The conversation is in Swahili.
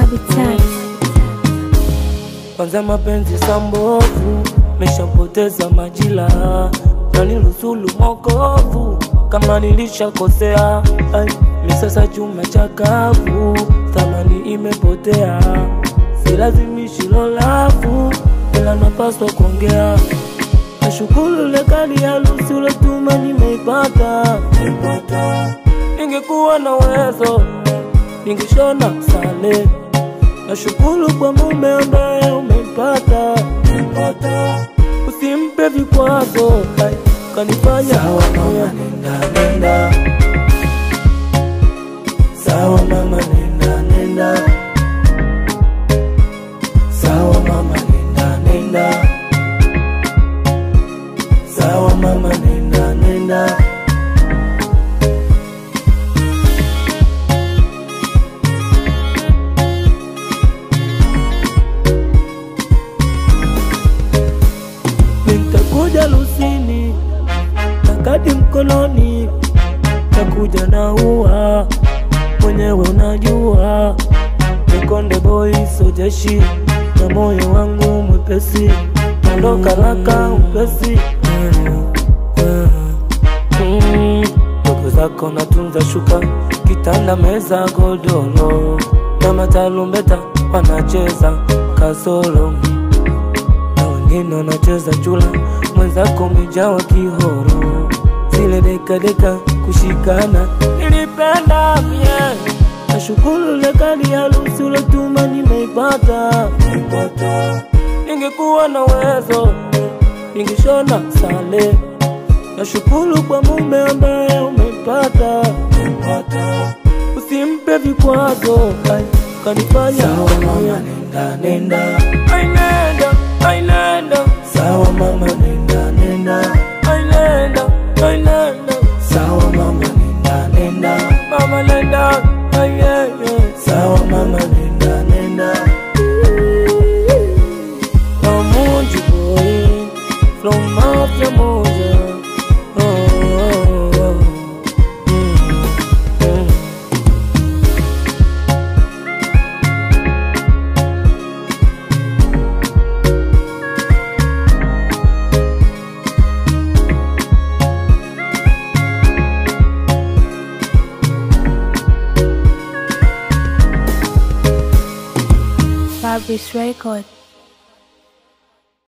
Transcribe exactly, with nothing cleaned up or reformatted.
Habitat. Kwanza mapenzi sambovu, meshapoteza majila, na nirusulu mokovu kama nilishakosea. Misasa chuma chakavu, thamani imepotea. Silazimishi lolafu, ila napaswa kuongea. Nashukuru lekali ya lusi uletuma nimeipata. Ningekuwa na uwezo, ningeshona sale. Nashukuru kwa mume ambaye umempata. Usimpe vikwazo, kanifanya sawa mama nenda nenda. Sawa mama nenda nenda. Sawa mama nenda nenda. Sawa mama nenda nenda. Nitakuja lusini, nakadi mkononi, takuja na ua, mwenyewe unajua. Nikonde boy sojeshi, na moyo wangu mwepesi, ondoka laka upesi. Ndugu zako natunza shuka, kitanda meza godoro, na matalumbeta wanacheza kasolo. Wengine wanacheza chula, mwenzako umejawa kihoro. Zile deka deka kushikana, nilipenda pia. Nashukuru lekali ya lusi uletuma nimeipata. Ningekuwa na uwezo, ningeshona sale. Nashukuru kwa mume ambaye umempata. Usimpe vikwazo, kanifanya sawa mama nenda nenda. Ay nenda, ay nenda. Sawa mama nenda nenda. Ay nenda, ay nenda. Sawa mama nenda nenda. Mama nenda, ay yeah, yeah. Sawa mama nenda nenda. No muji boy, from mafia moja. Oh, oh, oh. Mm, mm. Fabrice Record.